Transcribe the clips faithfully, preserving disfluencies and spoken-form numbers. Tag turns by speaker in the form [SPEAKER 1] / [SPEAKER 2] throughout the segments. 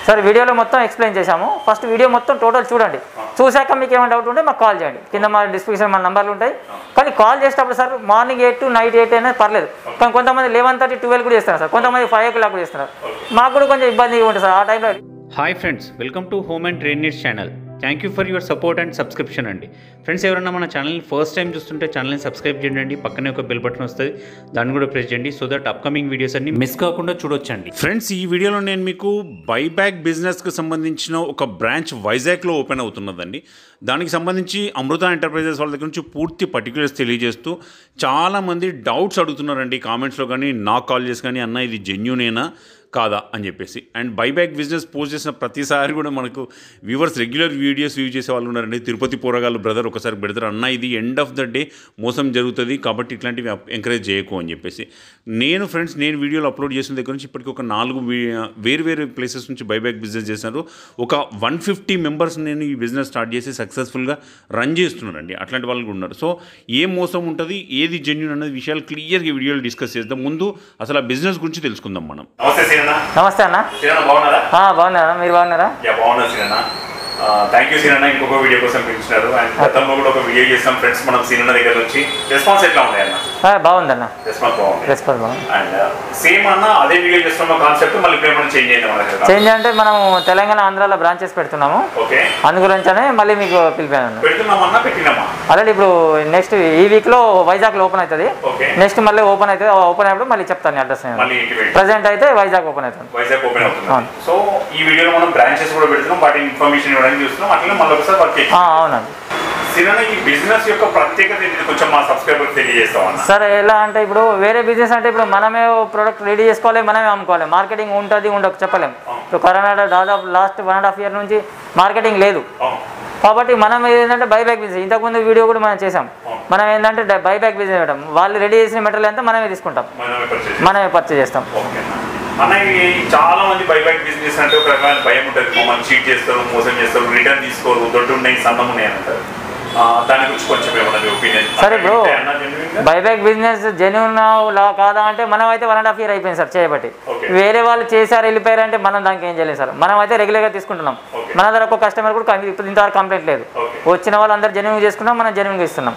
[SPEAKER 1] Sir వీడియోలో మొత్తం explain చేశాము. ఫస్ట్ వీడియో మొత్తం టోటల్ చూడండి, చూశాక మీకు ఏమైనా డౌట్ ఉంటే మాకు కాల్ చేయండి. కింద మా డిస్క్రిప్షన్ మన నంబర్లు ఉంటాయి. కానీ కాల్ చేసేటప్పుడు sir morning eight to night eight అయినా పర్లేదు. కానీ కొంతమంది లెవెన్ థర్టీ ట్వెల్వ్ కూడా చేస్తున్నారు సార్, కొంతమంది ఫైవ్ ఓ క్లాక్ కూడా చేస్తున్నారు. మాకు కూడా కొంచెం ఇబ్బందిగా ఉంటుంది సార్ ఆ టైంలో.
[SPEAKER 2] Hi friends, welcome to home and trade needs channel. Thank you for your support and subscription అండి. ఫ్రెండ్స్, ఎవరైనా మన ఛానల్ని ఫస్ట్ టైం చూస్తుంటే ఛానల్ని సబ్స్క్రైబ్ చేయండి. పక్కనే ఒక బెల్ బటన్ వస్తుంది, దాన్ని కూడా ప్రెస్ చేయండి. సో దట్ అప్కమింగ్ వీడియోస్ అన్ని మిస్ కాకుండా చూడొచ్చండి.
[SPEAKER 3] ఫ్రెండ్స్, ఈ వీడియోలో నేను మీకు బైబ్యాక్ బిజినెస్కి సంబంధించిన ఒక బ్రాంచ్ వైజాగ్లో ఓపెన్ అవుతున్నదండి. దానికి సంబంధించి అమృత ఎంటర్ప్రైజెస్ వాళ్ళ దగ్గర నుంచి పూర్తి పర్టికులర్స్ తెలియజేస్తూ చాలామంది డౌట్స్ అడుగుతున్నారండి కామెంట్స్లో, కానీ నాకు కాల్ చేసి కానీ అన్న ఇది జెన్యూనేనా కాదా అని చెప్పేసి. అండ్ బైబ్యాక్ బిజినెస్ పోస్ట్ చేసిన ప్రతిసారి కూడా మనకు వ్యూవర్స్ రెగ్యులర్ వీడియోస్ వ్యూ చేసే వాళ్ళు ఉన్నారండి. తిరుపతి పోరగాళ్ళు బ్రదర్ ఒకసారి పెడతారు, అన్న ఇది ఎండ్ ఆఫ్ ద డే మోసం జరుగుతుంది కాబట్టి ఇట్లాంటివి ఎంకరేజ్ చేయకు అని చెప్పేసి. నేను ఫ్రెండ్స్ నేను వీడియోలు అప్లోడ్ చేసిన దగ్గర నుంచి ఇప్పటికీ ఒక నాలుగు వేరు వేరు ప్లేసెస్ నుంచి బైబ్యాక్ బిజినెస్ చేసినారు. ఒక వన్ ఫిఫ్టీ మెంబర్స్ నేను ఈ బిజినెస్ స్టార్ట్ చేసి సక్సెస్ఫుల్గా రన్ చేస్తున్నారండి. అట్లాంటి వాళ్ళు కూడా ఉన్నారు. సో ఏ మోసం ఉంటుంది, ఏది జెన్యూన్ అనే విషయాలు క్లియర్గా వీడియోలు డిస్కస్ చేద్దాం. ముందు అసలు ఆ బిజినెస్ గురించి తెలుసుకుందాం మనం.
[SPEAKER 1] నమస్తే అన్న.
[SPEAKER 4] బాగున్నారా?
[SPEAKER 1] బాగున్నారా, మీరు బాగున్నారా?
[SPEAKER 4] బాగున్నా సీనన్న. థ్యాంక్ యూ సీనన్న, ఇంకొక వీడియో కోసం పిలిచినారు. అండ్ గతంలో కూడా ఒక వీడియో చేసాం ఫ్రెండ్స్ మనం సీనన్న దగ్గర వచ్చి. రెస్పాన్స్ ఎట్లా ఉంది అన్న?
[SPEAKER 1] బాగుందన్న,
[SPEAKER 4] రెస్పాన్స్ బాగుంది.
[SPEAKER 1] రెస్పాన్స్ బాగుంది.
[SPEAKER 4] అండ్ సేమ్ అన్న అదే వీడియో చేస్తున్న కాన్సెప్ట్ మళ్ళీ ఇప్పుడు ఏమైనా చేంజ్ అయింది మన దగ్గర?
[SPEAKER 1] చేంజ్ అంటే మనం తెలంగాణ ఆంధ్రాలో బ్రాంచెస్ పెడుతున్నాము.
[SPEAKER 4] ఓకే,
[SPEAKER 1] అందు గురించనే మళ్ళీ మీకు పిలిపాను.
[SPEAKER 4] పెడుతున్నామన్నా పెట్టినామా?
[SPEAKER 1] అలాగే ఇప్పుడు నెక్స్ట్ ఈ వీక్ లో వైజాగ్ లో ఓపెన్ అవుతుంది. నెక్స్ట్ మళ్ళీ ఓపెన్ అవుతుంది. ఓపెన్ అయినప్పుడు మళ్ళీ చెప్తాను అడ్రస్. ప్రెసెంట్ అయితే వైజాగ్ ఓపెన్ అవుతుంది.
[SPEAKER 4] వైజాగ్ ఓపెన్ అవుతుంది. సో ఈ వీడియోలో మనం బ్రాంచెస్ కూడా పెడుతున్నాం, వాటి ఇన్ఫర్మేషన్ ఇవ్వడానికి చూస్తున్నాం. అట్లా మళ్ళీ ఒకసారి వర్క్ చేస్తాం.
[SPEAKER 1] అవునండి.
[SPEAKER 4] సీనన్న, ఈ బిజినెస్ యొక్క ప్రత్యేకత ఏంటి కొంచెం మా సబ్స్క్రైబర్ తెలియజేస్తామన్నా?
[SPEAKER 1] సార్ ఎలా అంటే ఇప్పుడు వేరే బిజినెస్ అంటే ఇప్పుడు మనమే ప్రోడక్ట్ రెడీ చేసుకోవాలి, మనమే అమ్ముకోవాలి. మార్కెటింగ్ ఉంటుంది ఉండక చెప్పలేము. ఇప్పుడు కరోనా దాదాపు last one and half year నుంచి మార్కెటింగ్ లేదు కాబట్టి మనం ఏంటంటే బైబ్యాక్ బిజినెస్, ఇంతకుముందు వీడియో కూడా మనం చేసాం. మనం ఏంటంటే బైబ్యాక్ బిజినెస్ చేయడం, వాళ్ళు రెడీ చేసిన మెటీరియల్ అంతా మనమే తీసుకుంటాం, మనమే పర్చేజ్ చేస్తాం.
[SPEAKER 4] అన్న, చాలా మంది బైబ్యాక్ బిజినెస్ అంటే ఒక రకమైన భయం ఉంటుంది. మమ్మల్ని చీట్ చేస్తారు, మోసం చేస్తారు, రిటర్న్ తీసుకోరు, దొడ్డు ఉన్నాయి, సన్నం ఉన్నాయి అంటారు. దాని గురించి కొంచెం ఏమన్నా ఒపీనియన్?
[SPEAKER 1] సరే బ్రో, బైబ్యాక్ బిజినెస్ జెన్యూన్ లా కాదా అంటే మనం అయితే వన్ అండ్ హాఫ్ ఇయర్ అయిపోయింది సార్ చేయబట్టి. వేరే వాళ్ళు చేశారు వెళ్ళిపోయారు అంటే మనం దానికి ఏం చేయలేదు సార్. మనం అయితే రెగ్యులర్గా తీసుకుంటున్నాం. మన దగ్గర ఒక కస్టమర్ కూడా ఇప్పుడు ఇంతవరకు కంప్లైంట్ లేదు. వచ్చిన వాళ్ళు అందరూ జెన్యూన్ చేసుకున్నాం, మనం జెన్యూన్గా ఇస్తున్నాం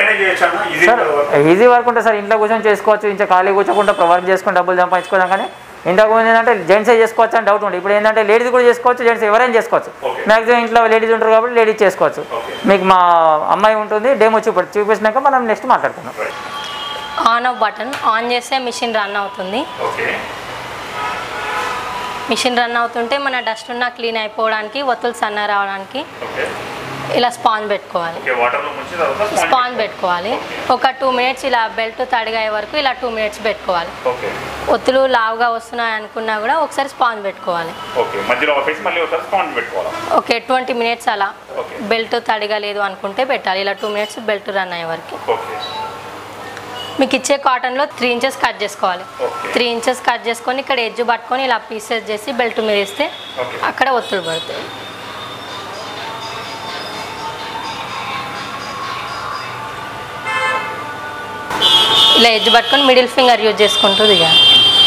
[SPEAKER 1] సార్. ఈజీ వర్క్ ఉంటుంది సార్, ఇంట్లో కూర్చొని చేసుకోవచ్చు. ఇంకా ఖాళీ కూర్చోకుండా వర్క్ చేసుకుని డబ్బులు సంపాదించుకోవడం. కానీ ఇంతకు ముందు ఏంటంటే జెంట్సే చేసుకోవచ్చు అని డౌట్ ఉంటుంది. ఇప్పుడు ఏంటంటే లేడీస్ కూడా చేసుకోవచ్చు, జెంట్స్ ఎవరైనా చేసుకోవచ్చు. మ్యాక్సిమం ఇంట్లో లేడీస్ ఉంటారు కాబట్టి లేడీస్ చేసుకోవచ్చు. మీకు మా అమ్మాయి ఉంటుంది, డేమో చూపి చూపించినాక మనం నెక్స్ట్ మాట్లాడుతున్నాం.
[SPEAKER 5] ఆన్ ఆఫ్ బటన్ ఆన్ చేస్తే మిషన్ రన్ అవుతుంది. మిషన్ రన్ అవుతుంటే మన డస్ట్ ఉన్న క్లీన్ అయిపోవడానికి, ఒత్తులు సన్న రావడానికి ఇలా స్పాంజ్ పెట్టుకోవాలి. స్పాంజ్ పెట్టుకోవాలి ఒక టూ మినిట్స్ ఇలా బెల్ట్ తడిగాయే వరకు ఇలా టూ మినిట్స్ పెట్టుకోవాలి. ఒత్తులు లావుగా వస్తున్నాయి అనుకున్నా కూడా ఒకసారి స్పాంజ్ పెట్టుకోవాలి. ఓకే, ట్వంటీ మినిట్స్ అలా బెల్ట్ తడిగా లేదు అనుకుంటే పెట్టాలి. ఇలా టూ మినిట్స్ బెల్ట్ రన్ అయ్యే వరకు. మీకు ఇచ్చే కాటన్లో త్రీ ఇంచెస్ కట్ చేసుకోవాలి. త్రీ ఇంచెస్ కట్ చేసుకొని ఇక్కడ ఎడ్జ్ పట్టుకొని ఇలా పీసెస్ చేసి బెల్ట్ మీద ఇస్తే అక్కడ ఒత్తులు పడుతుంది. ఇలా ఎడ్జ్ పట్టుకొని మిడిల్ ఫింగర్ యూజ్ చేసుకుంటూ దిగాలి.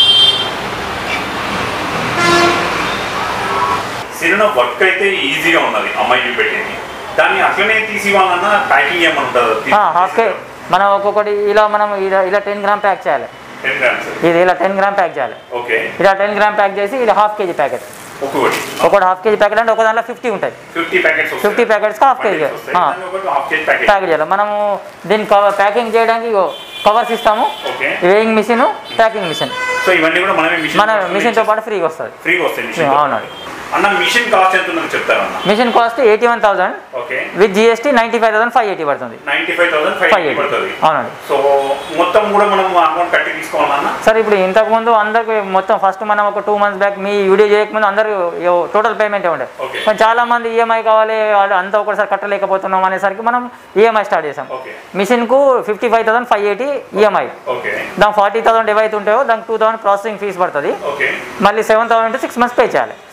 [SPEAKER 4] సినిమా వర్క్ అయితే ఈజీగా ఉన్నది, అమ్మాయి చూపెట్టింది. దాన్ని అట్లనే తీసి ఇవ్వాలన్నా ప్యాకింగ్ ఏమంటుంది?
[SPEAKER 1] ఓకే, మనం ఒక్కొక్కటి ఇలా మనం ఇలా ఇలా టెన్ గ్రామ్ ప్యాక్ చేయాలి. ఇది ఇలా టెన్ గ్రామ్ ప్యాక్ చేయాలి.
[SPEAKER 4] ఓకే,
[SPEAKER 1] ఇలా టెన్ గ్రామ్ ప్యాక్ చేసి ఇలా హాఫ్ కేజీ ప్యాకెట్. ఒకటి హాఫ్ కేజీ ప్యాకెట్ అంటే ఒక దాంట్లో ఫిఫ్టీ ఉంటాయి. Fifty packets half kg packet చేయాలి. మనము దీన్ని కవర్ ప్యాకింగ్ చేయడానికి కవర్స్ ఇస్తాము, వేయింగ్ మిషన్, ప్యాకింగ్ మిషన్. మన మిషన్తో పాటు ఫ్రీగా వస్తుంది. అవునండి.
[SPEAKER 4] అన్న, మిషన్ కాస్ట్ ఎంత ఉందో చెప్తారా?
[SPEAKER 1] Machine cost eighty one thousand with GST ninety five thousand five eighty పడుతుంది. ఫైవ్ ఎయిటీ అవునండి.
[SPEAKER 4] సో మొత్తం కూడా మనం అమౌంట్ కట్టి తీసుకోవాలన్నా
[SPEAKER 1] సార్. ఇప్పుడు ఇంతకు ముందు అందరికి మొత్తం ఫస్ట్ మనం ఒక టూ మంత్స్ బ్యాక్ మీ వీడియో చేయకముందు అందరూ టోటల్ పేమెంట్ ఉండే. చాలా మంది ఈఎంఐ కావాలి, వాళ్ళు అంతా ఒకసారి కట్టలేకపోతున్నాం అనేసరికి మనం ఈఎంఐ స్టార్ట్ చేసాం. మిషన్ కు fifty five thousand five eighty EMI. దాని ఫార్టీ థౌసండ్ ఏవైతే ఉంటాయో దానికి టూ థౌసండ్ ప్రాసెసింగ్ ఫీజు పడుతుంది. మళ్ళీ seven thousand six months pay చేయాలి.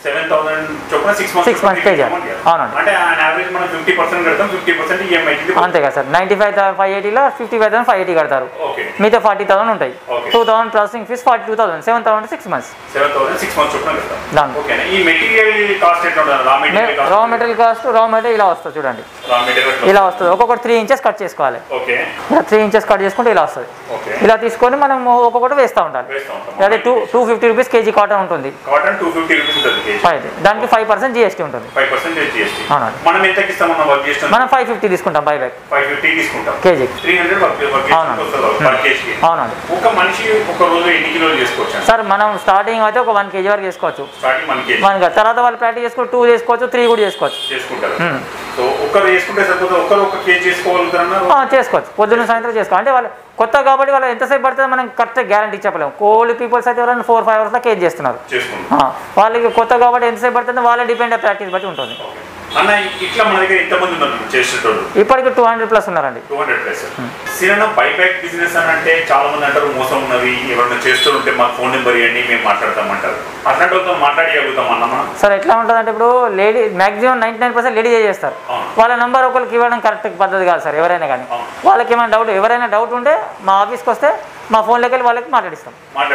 [SPEAKER 4] థౌసండ్ చొప్పున six months
[SPEAKER 1] six months pay చేయాలి. అవునండి.
[SPEAKER 4] అంటే యావరేజ్ మనం ఫిఫ్టీ పర్సెంట్ కడతాం, ఫిఫ్టీ పర్సెంట్ ఈఎంఐ.
[SPEAKER 1] అంతే కదా సార్. నైన్టీ ఫైవ్ ఫైవ్ ఎయిటీలో fifty five thousand five eighty కడతారు.
[SPEAKER 4] ఓకే.
[SPEAKER 1] మిగతా ఫార్టీ థౌసండ్ ఉంటాయి. Two thousand processing fees forty two thousand seven thousand six months
[SPEAKER 4] seven thousand six months చొప్పున కడతాం.
[SPEAKER 1] దాని
[SPEAKER 4] ఓకే. ఈ మెటీరియల్ కాస్ట్ ఎట్లా ఉంటుంది? Raw material
[SPEAKER 1] raw material cost raw material ఇలా వస్తుంది చూడండి.
[SPEAKER 4] రా మెటీరియల్
[SPEAKER 1] ఇలా వస్తుంది. ఒక్కొక్కటి త్రీ ఇంచెస్ కట్ చేసుకోవాలి.
[SPEAKER 4] ఓకే.
[SPEAKER 1] ఇలా త్రీ ఇంచెస్ కట్ చేసుకుంటే ఇలా వస్తుంది.
[SPEAKER 4] ఓకే.
[SPEAKER 1] ఇలా తీసుకొని మనం ఒక్కొక్కటి వేస్తూ ఉండాలి.
[SPEAKER 4] వేస్తూ ఉంటాం.
[SPEAKER 1] అదే two two fifty rupees kg cotton ఉంటుంది.
[SPEAKER 4] కాటన్ టూ ఫిఫ్టీ రూపీస్ ఉంటుంది కేజీ.
[SPEAKER 1] ఫైవ్ దానికి ఫైవ్ పర్సెంట్ జిఎస్టీ ఉంటుంది.
[SPEAKER 4] Five percent GST.
[SPEAKER 1] అవునండి.
[SPEAKER 4] మనం ఎంతకి ఇస్తామన్న వర్క్ చేస్తాం?
[SPEAKER 1] మనం ఫైవ్ ఫిఫ్టీ తీసుకుంటాం బై బ్యాక్.
[SPEAKER 4] ఫైవ్ ఫిఫ్టీ తీసుకుంటాం
[SPEAKER 1] kg.
[SPEAKER 4] Three hundred work work వస్తుంది పర్ కేజీ.
[SPEAKER 1] అవునండి.
[SPEAKER 4] ఒక మనిషి ఒక రోజు ఎన్ని కిలోలు చేసుకోవచ్చు
[SPEAKER 1] సార్? మనం స్టార్టింగ్ అయితే ఒక వన్ కేజీ వరకు చేసుకోవచ్చు.
[SPEAKER 4] Starting one KG.
[SPEAKER 1] వన్ తర్వాత వాళ్ళు ప్రాక్టీస్ చేసుకోవచ్చు, టూ చేసుకోవచ్చు, త్రీ కూడా చేసుకోవచ్చు.
[SPEAKER 4] చేసుకుంటారు. సో ఒక్కరు చేసుకుంటే సరిపోతుంది. ఒక్కరు ఒక కేజీ చేసుకోగలుగుతారన్నారు?
[SPEAKER 1] చేసుకోవచ్చు. పొద్దున్న సాయంత్రం చేసుకోవాలి. అంటే వాళ్ళు కొత్త కాబట్టి వాళ్ళు ఎంతసేపు పడుతుందో మనం కరెక్ట్ గ్యారంటీ చెప్పలేము. కోల్డ్ పీపుల్స్ అయితే ఎవరైనా ఫోర్ ఫైవ్ అవర్స్లో కేజీ చేస్తున్నారు. వాళ్ళకి కొత్త కాబట్టి ఎంతసేపు పడుతుందో వాళ్ళే డిపెండ్ ప్రాక్టీస్ బట్టి ఉంటుంది.
[SPEAKER 4] అన్న ఇట్లా మన దగ్గర ఎంతమంది ఉన్నారు చేసేటోళ్ళు?
[SPEAKER 1] ఇప్పటికి టూ హండ్రెడ్ ప్లస్ ఉన్నారండి.
[SPEAKER 4] Two hundred plus. సిరన్న బైబ్యాక్ బిజినెస్ అని అంటే చాలా మంది అంటారు మోసం ఉన్నది, ఎవరైనా చేస్తూ ఉంటే మాకు ఫోన్ నెంబర్ ఇవ్వండి మేము మాట్లాడతామంటారు. అట్లాంటి వాళ్ళతో మాట్లాడగలుగుతాం అన్నమా?
[SPEAKER 1] సార్ ఎట్లా ఉంటుంది అంటే ఇప్పుడు lady maximum ninety nine percent lady చేస్తారు. వాళ్ళ నెంబర్ ఒకరికి ఇవ్వడం కరెక్ట్ పద్ధతి కాదు సార్. ఎవరైనా కానీ వాళ్ళకి ఏమైనా డౌట్ ఎవరైనా డౌట్ ఉంటే మా ఆఫీస్కి వస్తే మా ఫోన్లోకి వెళ్ళి వాళ్ళకి మాట్లాడిస్తాం.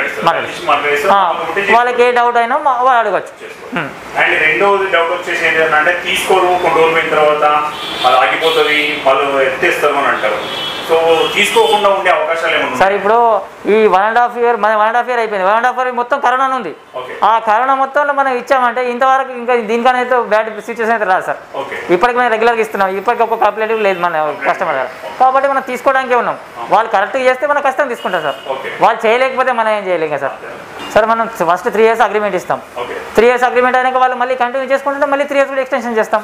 [SPEAKER 1] వాళ్ళకి ఏ డౌట్ అయినా వాళ్ళు అడగచ్చు.
[SPEAKER 4] అండ్ రెండోది డౌట్ వచ్చేసి ఏంటంటే తీసుకోరు, కొన్ని రోజులు పోయిన తర్వాత అది ఆగిపోతుంది, వాళ్ళు ఎత్తేస్తారు అని అంటారు. సో తీసుకోకుండా ఉండే అవకాశాలు ఏమన్నా
[SPEAKER 1] సార్? ఇప్పుడు ఈ వన్ అండ్ హాఫ్ ఇయర్ మన వన్ అండ్ హాఫ్ ఇయర్ అయిపోయింది. వన్ అండ్ హాఫ్ ఇయర్ మొత్తం కరోనా ఉంది. ఆ కరోనా మొత్తంలో మనం ఇచ్చామంటే ఇంతవరకు ఇంకా దీనికన్నా అయితే బ్యాడ్ సిచ్యువేషన్ అయితే రాదు సార్. ఇప్పటికి మనం రెగ్యులర్గా ఇస్తున్నాం. ఇప్పటికి ఒక కంప్లైంట్ లేదు మన కస్టమర్ దగ్గర. కాబట్టి మనం తీసుకోవడానికే ఉన్నాం. వాళ్ళు కరెక్ట్గా చేస్తే మనం కష్టం తీసుకుంటాం సార్. వాళ్ళు చేయలేకపోతే మనం ఏం చేయలేం కదా సార్. సార్ మనం ఫస్ట్ త్రీ ఇయర్స్ అగ్రిమెంట్ ఇస్తాం. త్రీ ఇయర్స్ అగ్రిమెంట్ అయినాక వాళ్ళు మళ్ళీ కంటిన్యూ చేసుకుంటే మళ్ళీ త్రీ ఇయర్స్ కూడా ఎక్స్టెన్షన్ చేస్తాం.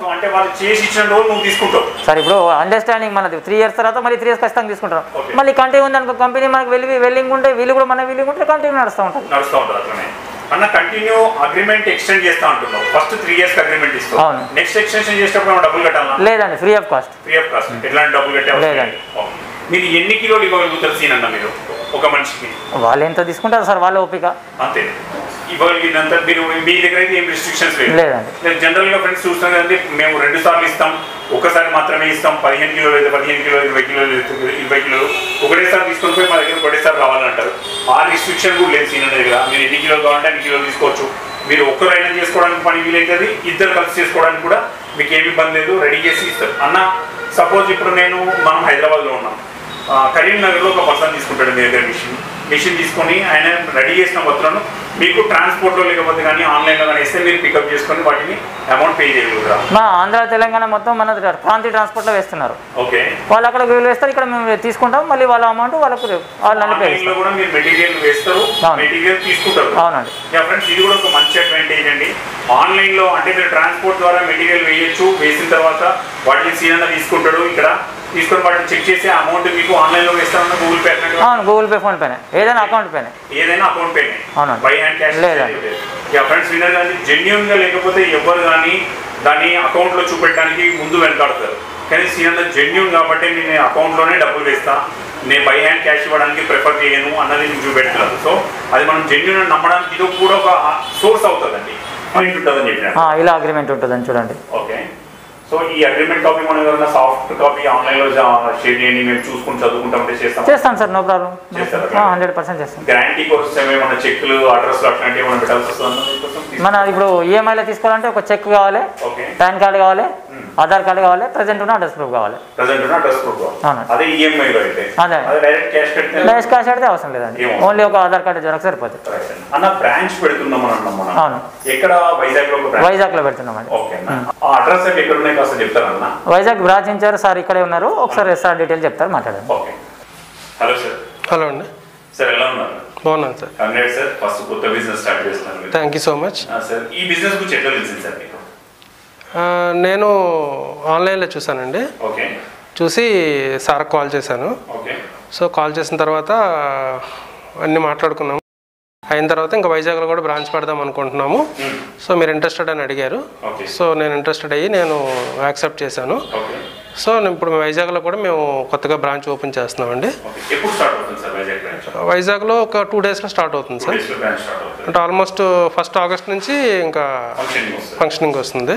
[SPEAKER 1] సార్ ఇప్పుడు అండర్స్టాండింగ్ మనది త్రీ ఇయర్స్ తర్వాత మళ్ళీ త్రీ ఇయర్స్ ఖచ్చితంగా తీసుకుంటాం. మళ్ళీ కంటిన్యూ ఉంది అనుకో కంపెనీ మనకి వెళ్ళి వెల్లింగ్ ఉంటే వీళ్ళు కూడా మన వెల్లింగ్ ఉంటే కంటిన్యూ నడుస్తూ ఉంటాం.
[SPEAKER 4] నడుస్తూ ఉంటారు అట్లనే. అన్న కంటిన్యూ అగ్రిమెంట్ ఎక్స్టెండ్ చేస్తా ఉంటున్నాం. ఫస్ట్ త్రీ ఇయర్స్ అగ్రిమెంట్ ఇస్తాం.
[SPEAKER 1] అవును.
[SPEAKER 4] నెక్స్ట్ ఎక్స్టెన్షన్ చేసేటప్పుడు మనం డబ్బులు కట్టాలా?
[SPEAKER 1] లేదండి, free of cost.
[SPEAKER 4] Free of cost. ఎట్లాంటి డబ్బులు కట్టే
[SPEAKER 1] లేదండి.
[SPEAKER 4] మీరు ఎన్ని కిలోలు ఇవ్వగలుగుతారు సీన్ అన్న మీరు ఒక మనిషికి?
[SPEAKER 1] వాళ్ళు ఎంత తీసుకుంటారు సార్ వాళ్ళ ఓపిక.
[SPEAKER 4] అంతే ఇవ్వగలిగినంత. మీరు మీ దగ్గర అయితే ఏం రిస్ట్రిక్షన్స్
[SPEAKER 1] లేదండి.
[SPEAKER 4] నేను జనరల్గా ఫ్రెండ్స్ చూస్తాను కదండి, మేము రెండు సార్లు ఇస్తాం, ఒకసారి మాత్రమే ఇస్తాం. పదిహేను కిలోలు అయితే పదిహేను కిలోలు, ఇరవై కిలోలు ఇరవై కిలోలు ఒకటేసారి తీసుకొని పోయి మా దగ్గర ఒకటేసారి రావాలంటారు. ఆ రిస్ట్రిక్షన్ కూడా లేదు సీన్ దగ్గర. మీరు ఎన్ని కిలోలు కావాలంటే అన్ని కిలోలు తీసుకోవచ్చు. మీరు ఒక్కరు అయినా చేసుకోవడానికి పని వీలైతుంది, ఇద్దరు కలిసి చేసుకోవడానికి కూడా మీకు ఏమి ఇబ్బంది లేదు, రెడీ చేసి ఇస్తారు. అన్న సపోజ్ ఇప్పుడు నేను మనం హైదరాబాద్లో ఉన్నాం, కరీంనగర్లో ఒక పర్సన్ తీసుకుంటాడు మీ దగ్గర మిషన్ మిషన్ తీసుకొని ఆయన రెడీ చేసిన వస్తువులను మీకు ట్రాన్స్పోర్ట్లో లేకపోతే కానీ ఆన్లైన్లో కానీ ఇస్తే మీరు పికప్ చేసుకొని వాటిని అమౌంట్ పే చేయగలుగుతారా?
[SPEAKER 1] మా ఆంధ్ర తెలంగాణ మొత్తం మన ప్రాంతీయ ట్రాన్స్పోర్ట్లో వేస్తున్నారు.
[SPEAKER 4] ఓకే.
[SPEAKER 1] వాళ్ళు అక్కడ వీళ్ళు వేస్తారు, ఇక్కడ మేము తీసుకుంటాం, మళ్ళీ వాళ్ళ అమౌంట్ వాళ్ళకు
[SPEAKER 4] ఆన్లైన్లో కూడా మీరు మెటీరియల్ వేస్తారు, మెటీరియల్ తీసుకుంటారు.
[SPEAKER 1] అవునండి.
[SPEAKER 4] ఫ్రెండ్స్ ఇది కూడా ఒక మంచి అడ్వాంటేజ్ అండి. ఆన్లైన్లో అంటే మీరు ట్రాన్స్పోర్ట్ ద్వారా మెటీరియల్ వేయచ్చు, వేసిన తర్వాత వాటిని సీనన్నా తీసుకుంటాడు, ఇక్కడ తీసుకొని వాటిని చెక్ చేసి అమౌంట్ మీకు ఆన్లైన్లో వేస్తామన్నా గూగుల్ పే అకౌంట్?
[SPEAKER 1] అవును, గూగుల్ పే, ఫోన్ పేనే, ఏదైనా అకౌంట్ పేనే.
[SPEAKER 4] ఏదైనా అకౌంట్ పేనే.
[SPEAKER 1] అవునండి.
[SPEAKER 4] బై హ్యాండ్ క్యాష్
[SPEAKER 1] లేదండి.
[SPEAKER 4] ఫ్రెండ్స్ వినర్ కానీ జెన్యున్గా లేకపోతే ఎవరు కానీ దాన్ని అకౌంట్లో చూపెట్టడానికి ముందు వెనకాడతారు. కానీ సీనన్నా జెన్యున్ కాబట్టి నేను అకౌంట్లోనే డబ్బులు వేస్తా, నేను బై హ్యాండ్ క్యాష్ ఇవ్వడానికి ప్రిఫర్ చేయను అన్నది మీకు చూపెడుతున్నారు. సో అది మనం జెన్యున్ నమ్మడానికి ఇది కూడా ఒక సోర్స్ అవుతుందండి. ఉంటుందని చెప్పిన
[SPEAKER 1] ఇలా అగ్రిమెంట్ ఉంటుందని చూడండి.
[SPEAKER 4] ఓకే. సో ఈ అగ్రిమెంట్ కాపీ మనం ఎవరైనా సాఫ్ట్ కాపీ ఆన్లైన్లో షేర్ చేయండి, మేము చూసుకుని చదువుకుంటామంటే చేస్తాం.
[SPEAKER 1] చేస్తాం sir, no problem. Hundred percent చేస్తాం.
[SPEAKER 4] గ్యారంటీ కోసం ఏమైనా చెక్లు, అడ్రస్ అట్లాంటివి ఏమైనా పెట్టాల్సి వస్తుంది?
[SPEAKER 1] మన ఇప్పుడు ఈఎంఐలో తీసుకోవాలంటే ఒక చెక్ కావాలి, పాన్ కార్డు కావాలి, ఆధార్ కార్డు కావాలి, ప్రజెంట్ ఉన్న అడ్రస్ ప్రూఫ్ కావాలి.
[SPEAKER 4] ప్రజెంట్ ఉన్న అడ్రస్ ప్రూఫ్. అదే ఈఎంఐలో అయితే
[SPEAKER 1] అదే
[SPEAKER 4] డైరెక్ట్ క్యాష్ కడితే
[SPEAKER 1] డైరెక్ట్ క్యాష్ కడితే అవసరం లేదండి, ఓన్లీ ఒక ఆధార్ కార్డు జెరాక్స్ సరిపోతుంది.
[SPEAKER 4] అన్న బ్రాంచ్ పెడుతున్నాం అని అన్నాం మనం.
[SPEAKER 1] అవును.
[SPEAKER 4] ఎక్కడ? వైజాగ్ లో.
[SPEAKER 1] వైజాగ్ లో పెడుతున్నామండి.
[SPEAKER 4] ఓకే. ఆ అడ్రస్ ఎక్కడ ఉన్నాయి కాస్త చెప్తారన్న?
[SPEAKER 1] వైజాగ్ బ్రాంచ్ ఇన్ఛార్జ్ సార్ ఇక్కడే ఉన్నారు, ఒకసారి సార్ డీటెయిల్ చెప్తారు, మాట్లాడండి.
[SPEAKER 4] ఓకే. Hello sir.
[SPEAKER 6] హలో అండి.
[SPEAKER 4] సార్ ఎలా ఉన్నారు?
[SPEAKER 6] బాగున్నాను సార్.
[SPEAKER 4] కంగ్రాట్స్ సార్, ఫస్ట్ కొత్త బిజినెస్ స్టార్ట్ చేస్తున్నారు.
[SPEAKER 6] Thank you so much
[SPEAKER 4] sir. ఈ బిజినెస్ గురించి ఎట్లా తెలిసింది సార్ మీకు?
[SPEAKER 6] నేను ఆన్లైన్లో చూసానండి.
[SPEAKER 4] ఓకే.
[SPEAKER 6] చూసి సార్ కాల్ చేశాను.
[SPEAKER 4] ఓకే.
[SPEAKER 6] సో కాల్ చేసిన తర్వాత అన్నీ మాట్లాడుకున్నాము. అయిన తర్వాత ఇంకా వైజాగ్లో కూడా బ్రాంచ్ పెడదాం అనుకుంటున్నాము. సో మీరు ఇంట్రెస్టెడ్ అని అడిగారు. సో నేను ఇంట్రెస్టెడ్ అయ్యి నేను యాక్సెప్ట్ చేశాను. సో ఇప్పుడు వైజాగ్లో కూడా మేము కొత్తగా బ్రాంచ్ ఓపెన్ చేస్తున్నామండి. వైజాగ్లో ఒక టూ డేస్లో స్టార్ట్ అవుతుంది సార్. అంటే ఆల్మోస్ట్ ఫస్ట్ ఆగస్ట్ నుంచి ఇంకా ఫంక్షనింగ్ వస్తుంది.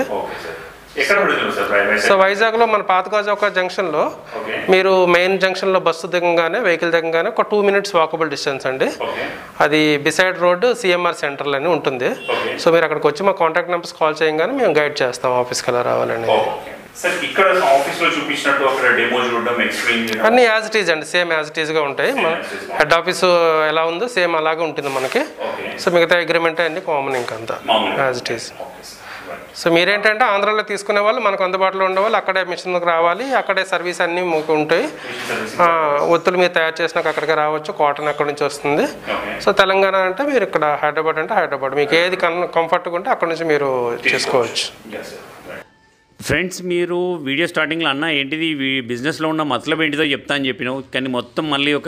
[SPEAKER 6] సో వైజాగ్లో మన పాతగాజాక జంక్షన్లో మీరు మెయిన్ జంక్షన్లో బస్సు దిగంగానే వెహికల్ దిగంగానే ఒక టూ మినిట్స్ వాకబుల్ డిస్టెన్స్ అండి. అది బిసైడ్ రోడ్ సిఎంఆర్ సెంటర్లో అని ఉంటుంది. సో మీరు అక్కడికి వచ్చి మా కాంటాక్ట్ నెంబర్స్ కాల్ చేయగానే మేము గైడ్ చేస్తాం ఆఫీస్కి ఎలా రావాలని. అన్ని యాజ్ ఇట్ ఈజ్ అండి, సేమ్ యాజ్ ఇట్ ఈజ్గా ఉంటాయి. మన హెడ్ ఆఫీస్ ఎలా ఉందో సేమ్ అలాగే ఉంటుంది మనకి. సో మిగతా అగ్రిమెంట్ అన్ని కామన్ ఇంకంతా యాజ్ ఇట్ ఈజ్. సో మీరేంటంటే ఆంధ్రాలో తీసుకునే వాళ్ళు మనకు అందుబాటులో ఉండేవాళ్ళు అక్కడే మిషన్కి రావాలి, అక్కడే సర్వీస్ అన్నీ ఉంటాయి. ఒత్తులు మీరు తయారు చేసినాక అక్కడికి రావచ్చు, కాటన్ అక్కడి నుంచి వస్తుంది. సో తెలంగాణ అంటే మీరు ఇక్కడ హైదరాబాద్ అంటే హైదరాబాద్, మీకు ఏది కంఫర్ట్గా ఉంటే అక్కడ నుంచి మీరు చేసుకోవచ్చు.
[SPEAKER 3] ఫ్రెండ్స్, మీరు వీడియో స్టార్టింగ్లో అన్న ఏంటిది బిజినెస్లో ఉన్న మతలబ్ ఏంటిదో చెప్తా అని చెప్పినావు, కానీ మొత్తం మళ్ళీ ఒక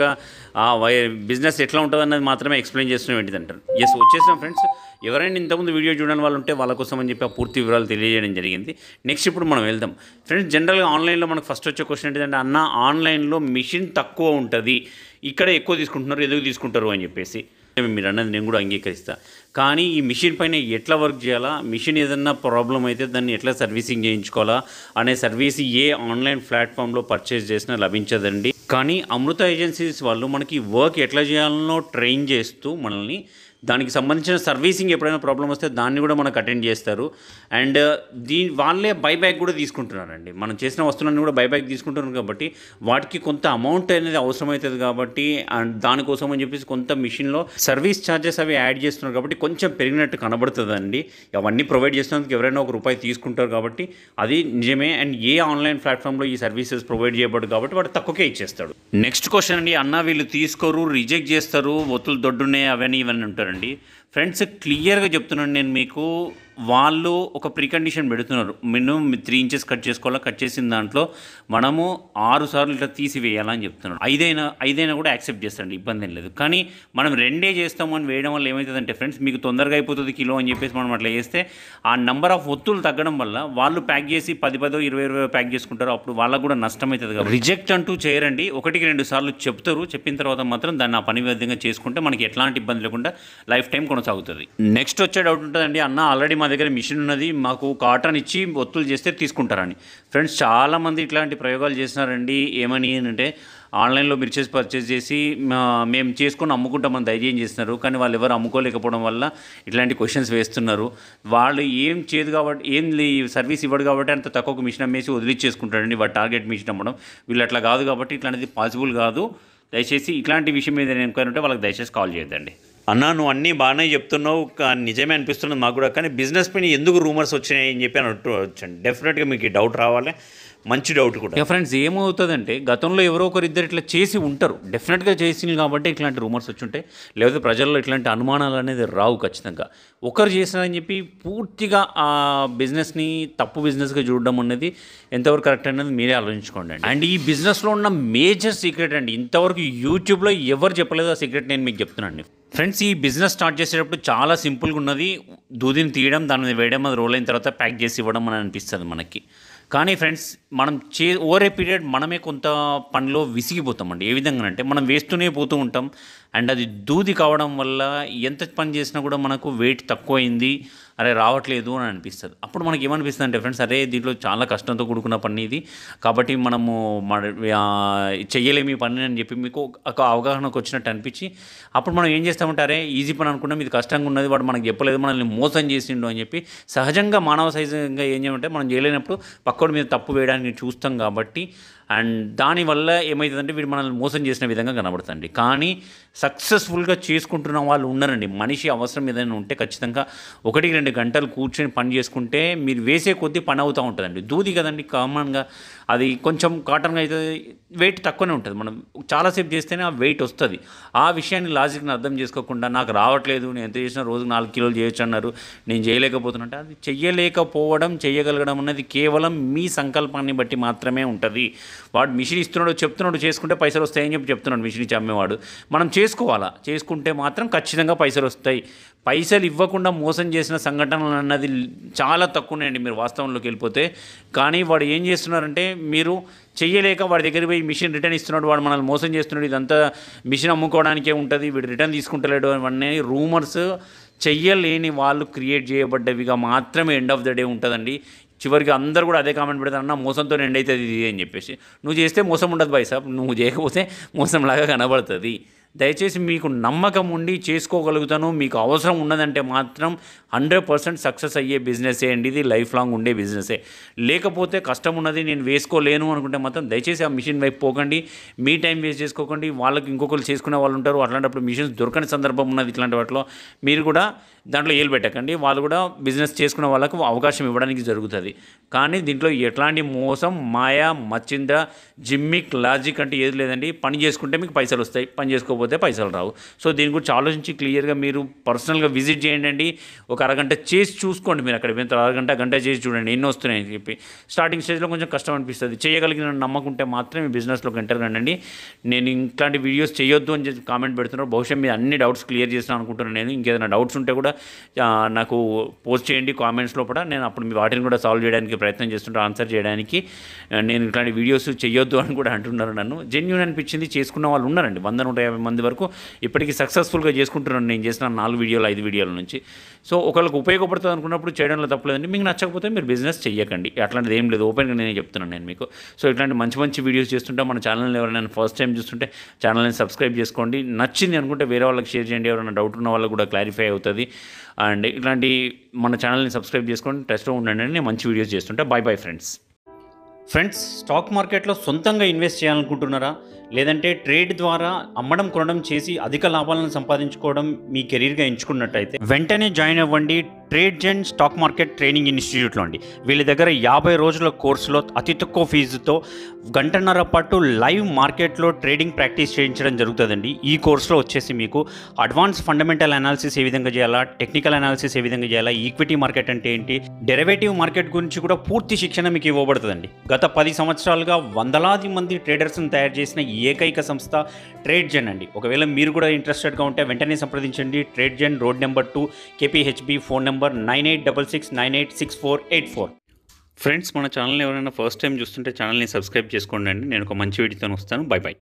[SPEAKER 3] బిజినెస్ ఎట్లా ఉంటుంది అన్నది మాత్రమే ఎక్స్ప్లెయిన్ చేస్తున్నాం ఏంటిది అంటారు. ఎస్, వచ్చేసినాం ఫ్రెండ్స్. ఎవరైనా ఇంతకుముందు వీడియో చూడని వాళ్ళు ఉంటే వాళ్ళ కోసం అని చెప్పి ఆ పూర్తి వివరాలు తెలియజేయడం జరిగింది. నెక్స్ట్ ఇప్పుడు మనం వెళ్దాం ఫ్రెండ్స్. జనరల్గా ఆన్లైన్లో మనకు ఫస్ట్ వచ్చే క్వశ్చన్ ఏంటంటే, అన్న ఆన్లైన్లో మిషన్ తక్కువ ఉంటుంది, ఇక్కడ ఎక్కువ తీసుకుంటున్నారు, ఎందుకు తీసుకుంటారు అని చెప్పేసి. మీరు అన్నది నేను కూడా అంగీకరిస్తా. కానీ ఈ మిషన్ పైన ఎట్లా వర్క్ చేయాలా, మిషన్ ఏదన్నా ప్రాబ్లం అయితే దాన్ని ఎట్లా సర్వీసింగ్ చేయించుకోవాలా అనే సర్వీస్ ఏ ఆన్లైన్ ప్లాట్ఫామ్లో పర్చేస్ చేసినా లభించదండి. కానీ అమృత ఏజెన్సీస్ వాళ్ళు మనకి వర్క్ ఎట్లా చేయాలనో ట్రైన్ చేస్తూ మనల్ని దానికి సంబంధించిన సర్వీసింగ్ ఎప్పుడైనా ప్రాబ్లం వస్తే దాన్ని కూడా మనకు అటెండ్ చేస్తారు. అండ్ దీ వాళ్ళే బైబ్యాక్ కూడా తీసుకుంటున్నారండి. మనం చేసిన వస్తువులన్నీ కూడా బైబ్యాక్ తీసుకుంటున్నారు కాబట్టి వాటికి కొంత అమౌంట్ అనేది అవసరమవుతుంది కాబట్టి, అండ్ దానికోసం అని చెప్పేసి కొంత మిషన్లో సర్వీస్ ఛార్జెస్ అవి యాడ్ చేస్తున్నారు కాబట్టి కొంచెం పెరిగినట్టు కనబడుతుందండి. అవన్నీ ప్రొవైడ్ చేసినందుకు ఎవరైనా ఒక రూపాయి తీసుకుంటారు కాబట్టి అది నిజమే. అండ్ ఏ ఆన్లైన్ ప్లాట్ఫామ్లో ఈ సర్వీసెస్ ప్రొవైడ్ చేయబడు కాబట్టి వాడు తక్కువకే ఇచ్చేస్తాడు. నెక్స్ట్ క్వశ్చన్ అండి, అన్న వీళ్ళు తీసుకోరు, రిజెక్ట్ చేస్తారు, ఒత్తులు దొడ్డున్నాయి అవన్నీ ఇవన్నీ ఉంటారండి. ఫ్రెండ్స్, క్లియర్గా చెప్తున్నాను నేను మీకు, వాళ్ళు ఒక ప్రీ కండిషన్ పెడుతున్నారు. మినిమం త్రీ ఇంచెస్ కట్ చేసుకోవాలా, కట్ చేసిన దాంట్లో మనము ఆరు సార్లు ఇట్లా తీసివేయాలని చెప్తున్నాడు. ఐదైనా ఐదైనా కూడా యాక్సెప్ట్ చేస్తాండి, ఇబ్బంది ఏం లేదు. కానీ మనం రెండే చేస్తామని వేయడం వల్ల ఏమవుతుందంటే ఫ్రెండ్స్, మీకు తొందరగా అయిపోతుంది కిలో అని చెప్పేసి మనం అట్లా చేస్తే ఆ నెంబర్ ఆఫ్ ఒత్తులు తగ్గడం వల్ల వాళ్ళు ప్యాక్ చేసి పది పదో ఇరవై ఇరవై ప్యాక్ చేసుకుంటారు. అప్పుడు వాళ్ళకు కూడా నష్టం అవుతుంది కాబట్టి రిజెక్ట్ అంటూ చేయరండి. ఒకటికి రెండు సార్లు చెప్తారు, చెప్పిన తర్వాత మాత్రం దాన్ని ఆ పని విధంగా చేసుకుంటే మనకి ఎట్లాంటి ఇబ్బంది లేకుండా లైఫ్ టైం కొనసాగుతుంది. నెక్స్ట్ వచ్చే డౌట్ ఉంటుందండి, అన్న ఆల్రెడీ మా దగ్గర మిషన్ ఉన్నది, మాకు కాటన్ ఇచ్చి ఒత్తులు చేస్తే తీసుకుంటారని. ఫ్రెండ్స్, చాలామంది ఇట్లాంటి ప్రయోగాలు చేస్తున్నారండి. ఏమని అంటే ఆన్లైన్లో మీరు చేసి పర్చేస్ చేసి మేము చేసుకొని అమ్ముకుంటామని ధైర్యం చేస్తున్నారు. కానీ వాళ్ళు ఎవరు అమ్ముకోలేకపోవడం వల్ల ఇట్లాంటి క్వశ్చన్స్ వేస్తున్నారు. వాళ్ళు ఏం చేయదు కాబట్టి, ఏం సర్వీస్ ఇవ్వడు కాబట్టి అంత తక్కువ మిషన్ అమ్మేసి వదిలిచ్చేసుకుంటారండి. వాడు టార్గెట్ మిషన్ అమ్మడం. వీళ్ళు అట్లా కాదు కాబట్టి ఇట్లాంటిది పాసిబుల్ కాదు. దయచేసి ఇట్లాంటి విషయం మీద ఎంక్వైరీ ఉంటే వాళ్ళకి దయచేసి కాల్ చేయొద్దండి. అన్నా, నువ్వు అన్నీ బాగానే చెప్తున్నావు, నిజమే అనిపిస్తున్నది మాకు కూడా. కానీ బిజినెస్ పైన ఎందుకు రూమర్స్ వచ్చినాయి అని చెప్పి అని వచ్చండి. డెఫినెట్గా మీకు డౌట్ రావాలి, మంచి డౌట్ కూడా. ఫ్రెండ్స్, ఏమవుతుందంటే గతంలో ఎవరో ఒకరు ఇద్దరు ఇట్లా చేసి ఉంటారు, డెఫినెట్గా చేసింది కాబట్టి ఇట్లాంటి రూమర్స్ వచ్చి ఉంటాయి. లేకపోతే ప్రజల్లో ఇట్లాంటి అనుమానాలు అనేది రావు ఖచ్చితంగా. ఒకరు చేసినారని చెప్పి పూర్తిగా ఆ బిజినెస్ని తప్పు బిజినెస్గా చూడడం అనేది ఎంతవరకు కరెక్ట్ అనేది మీరే ఆలోచించుకోండి. అండ్ ఈ బిజినెస్లో ఉన్న మేజర్ సీక్రెట్ అండి, ఇంతవరకు యూట్యూబ్లో ఎవరు చెప్పలేదు ఆ సీక్రెట్, నేను మీకు చెప్తున్నాను. ఫ్రెండ్స్, ఈ బిజినెస్ స్టార్ట్ చేసేటప్పుడు చాలా సింపుల్గా ఉన్నది. దూదిని తీయడం, దాని మీద వేయడం, అది రోల్ అయిన తర్వాత ప్యాక్ చేసి ఇవ్వడం అని అనిపిస్తుంది మనకి. కానీ ఫ్రెండ్స్, మనం చే ఓవర్ ఏ పీరియడ్ మనమే కొంత పనిలో విసిగిపోతామండి. ఏ విధంగా అంటే మనం వేస్తూనే పోతూ ఉంటాం. అండ్ అది దూది కావడం వల్ల ఎంత పని చేసినా కూడా మనకు వెయిట్ తక్కువైంది, అరే రావట్లేదు అని అనిపిస్తుంది. అప్పుడు మనకి ఏమనిపిస్తుంది అంటే ఫ్రెండ్స్, అరే దీంట్లో చాలా కష్టంతో కూడుకున్న పని ఇది కాబట్టి మనము చెయ్యలేము ఈ పని అని చెప్పి మీకు ఒక అవగాహనకు వచ్చినట్టు అనిపించి అప్పుడు మనం ఏం చేస్తామంటే, అరే ఈజీ పని అనుకున్నాం, ఇది కష్టంగా ఉన్నది, వాడు మనకు చెప్పలేదు, మనల్ని మోసం చేసిండు అని చెప్పి సహజంగా మానవ సహజంగా ఏం చేయమంటే మనం చేయలేనప్పుడు పక్కోడి మీద తప్పు వేయడానికి చూస్తాం కాబట్టి. అండ్ దానివల్ల ఏమవుతుందంటే వీడు మనల్ని మోసం చేసిన విధంగా కనబడుతుంది. కానీ సక్సెస్ఫుల్గా చేసుకుంటున్న వాళ్ళు ఉన్నారండి. మనిషి అవసరం ఏదైనా ఉంటే ఖచ్చితంగా ఒకటికి రెండు గంటలు కూర్చొని పని చేసుకుంటే మీరు వేసే కొద్దీ పని అవుతూ ఉంటుందండి. దూది కదండి, కామన్గా అది కొంచెం కాటన్గా అయితే వెయిట్ తక్కువనే ఉంటుంది. మనం చాలాసేపు చేస్తేనే ఆ వెయిట్ వస్తుంది. ఆ విషయాన్ని లాజిక్ని అర్థం చేసుకోకుండా నాకు రావట్లేదు, నేను ఎంత చేసినా రోజుకు నాలుగు కిలోలు చేయొచ్చు అన్నారు, నేను చేయలేకపోతున్నట్టే. అది చెయ్యలేకపోవడం చేయగలగడం అనేది కేవలం మీ సంకల్పాన్ని బట్టి మాత్రమే ఉంటుంది. వాడు మిషన్ ఇస్తున్నాడు, చెప్తున్నాడు చేసుకుంటే పైసలు వస్తాయని చెప్పి చెప్తున్నాడు మిషన్ ఇచ్చి అమ్మేవాడు. మనం చేసుకోవాలా, చేసుకుంటే మాత్రం ఖచ్చితంగా పైసలు వస్తాయి. పైసలు ఇవ్వకుండా మోసం చేసిన సంఘటనలు అన్నది చాలా తక్కువనే మీరు వాస్తవంలోకి వెళ్ళిపోతే. కానీ వాడు ఏం చేస్తున్నారంటే, మీరు చెయ్యలేక వాడి దగ్గర పోయి మిషన్ రిటర్న్ ఇస్తున్నాడు, వాడు మనల్ని మోసం చేస్తున్నాడు, ఇదంతా మిషన్ అమ్ముకోవడానికే ఉంటుంది, వీడు రిటర్న్ తీసుకుంటలేడు అవన్నీ రూమర్స్ చెయ్యలేని వాళ్ళు క్రియేట్ చేయబడ్డవిగా మాత్రమే ఎండ్ ఆఫ్ ద డే ఉంటుందండి. చివరికి అందరూ కూడా అదే కామెంట్ పెడతారు, అన్న మోసంతో ఎండ్ అవుతుంది ఇది అని చెప్పేసి. నువ్వు చేస్తే మోసం ఉండదు బాయ్ సాబ్, నువ్వు చేయకపోతే మోసంలాగా కనబడుతుంది. దయచేసి మీకు నమ్మకం ఉండి చేసుకోగలుగుతాను, మీకు అవసరం ఉన్నదంటే మాత్రం హండ్రెడ్ పర్సెంట్ సక్సెస్ అయ్యే బిజినెసే అండి ఇది, లైఫ్ లాంగ్ ఉండే బిజినెసే. లేకపోతే కష్టం ఉన్నది నేను వేసుకోలేను అనుకుంటే మాత్రం దయచేసి ఆ మిషన్ వైపు పోకండి, మీ టైం వేస్ట్ చేసుకోకండి. వాళ్ళకి ఇంకొకరు చేసుకునే వాళ్ళు ఉంటారు, అట్లాంటప్పుడు మిషన్స్ దొరకని సందర్భం ఉన్నది. ఇట్లాంటి వాటిలో మీరు కూడా దాంట్లో ఏలు పెట్టకండి, వాళ్ళు కూడా బిజినెస్ చేసుకునే వాళ్ళకు అవకాశం ఇవ్వడానికి జరుగుతుంది. కానీ దీంట్లో ఎట్లాంటి మోసం, మాయా, మచ్చింద్ర, జిమ్మిక్, లాజిక్ అంటే ఏది లేదండి. పని చేసుకుంటే మీకు పైసలు వస్తాయి, పని చేసుకోకపోతే పైసలు రావు. సో దీని గురించి ఆలోచించి క్లియర్గా మీరు పర్సనల్గా విజిట్ చేయండి. ఒక అరగంట చేసి చూసుకోండి, మీరు అక్కడ పోయిన అరగంట గంట చేసి చూడండి ఎన్ని వస్తున్నాయని చెప్పి. స్టార్టింగ్ స్టేజ్లో కొంచెం కష్టం అనిపిస్తుంది, చేయగలిగిన నమ్మకుంటే మాత్రమే బిజినెస్లోకి ఎంటర్ కండి. నేను ఇట్లాంటి వీడియోస్ చేయొద్దు అని చెప్పి కామెంట్ పెడుతున్నారు, బహుశా మీరు అన్ని డౌట్స్ క్లియర్ చేస్తాను అనుకుంటున్నాను. నేను ఇంకేదైనా డౌట్స్ ఉంటే కూడా నాకు పోస్ట్ చేయండి కామెంట్స్ లోపల, నేను అప్పుడు మీ వాటిని కూడా సాల్వ్ చేయడానికి ప్రయత్నం చేస్తుంటాను, ఆన్సర్ చేయడానికి. నేను ఇట్లాంటి వీడియోస్ చేయొద్దు అని కూడా అంటున్నారు నన్ను. జెన్యూన్ అనిపించింది, చేసుకున్న వాళ్ళు ఉన్నారండి వంద నూట యాభై మంది వరకు ఇప్పటికీ సక్సెస్ఫుల్గా చేసుకుంటున్నాను నేను చేసిన నాలుగు వీడియోలు ఐదు వీడియోల నుంచి. సో ఒకళ్ళకి ఉపయోగపడుతుంది అనుకున్నప్పుడు చేయడంలో తప్పలేదండి. మీకు నచ్చకపోతే మీరు బిజినెస్ చేయకండి, అట్లాంటిది ఏం లేదు, ఓపెన్గా నేనే చెప్తున్నాను నేను మీకు. సో ఇట్లాంటి మంచి మంచి వీడియోస్ చేస్తుంటే మన ఛానల్ని ఎవరైనా ఫస్ట్ టైం చూస్తుంటే ఛానల్ని సబ్స్క్రైబ్ చేసుకోండి. నచ్చింది అనుకుంటే వేరే వాళ్ళకి షేర్ చేయండి, ఎవరైనా డౌట్ ఉన్న వాళ్ళకి కూడా క్లారిఫై అవుతుంది. అండ్ ఇట్లాంటి మన ఛానల్ని సబ్స్క్రైబ్ చేసుకోండి, టెస్ట్లో ఉండండి, నేను మంచి వీడియోస్ చేస్తుంటే. Bye bye friends.
[SPEAKER 2] Friends, stock మార్కెట్లో సొంతంగా ఇన్వెస్ట్ చేయాలనుకుంటున్నారా? లేదంటే ట్రేడ్ ద్వారా అమ్మడం కొనడం చేసి అధిక లాభాలను సంపాదించుకోవడం మీ కెరీర్గా ఎంచుకున్నట్టయితే వెంటనే జాయిన్ అవ్వండి Trade Gen stock market training ఇన్స్టిట్యూట్లో అండి. వీళ్ళ దగ్గర యాభై రోజుల కోర్సులో అతి తక్కువ ఫీజుతో గంటన్నర పాటు లైవ్ మార్కెట్లో ట్రేడింగ్ ప్రాక్టీస్ చేయించడం జరుగుతుందండి. ఈ కోర్సులో వచ్చేసి మీకు అడ్వాన్స్ ఫండమెంటల్ అనాలిసిస్ ఏ విధంగా చేయాలా, టెక్నికల్ అనాలిసిస్ ఏ విధంగా చేయాలా, ఈక్విటీ మార్కెట్ అంటే ఏంటి, డెరివేటివ్ మార్కెట్ గురించి కూడా పూర్తి శిక్షణ మీకు ఇవ్వబడుతుందండి. గత పది సంవత్సరాలుగా వందలాది మంది ట్రేడర్స్ని తయారు చేసిన ఏకైక సంస్థ ట్రేడ్ జెన్ అండి. ఒకవేళ మీరు కూడా ఇంట్రెస్టెడ్గా ఉంటే వెంటనే సంప్రదించండి. Trade Gen, road number two, KPHB, phone number nine eight double six nine eight six four eight four.
[SPEAKER 3] Friends, మన ఛానల్ని ఎవరైనా ఫస్ట్ టైం చూస్తుంటే ఛానల్ని సబ్స్క్రైబ్ చేసుకోండి అండి. నేను ఒక మంచి వీడియోతో వస్తాను. Bye by.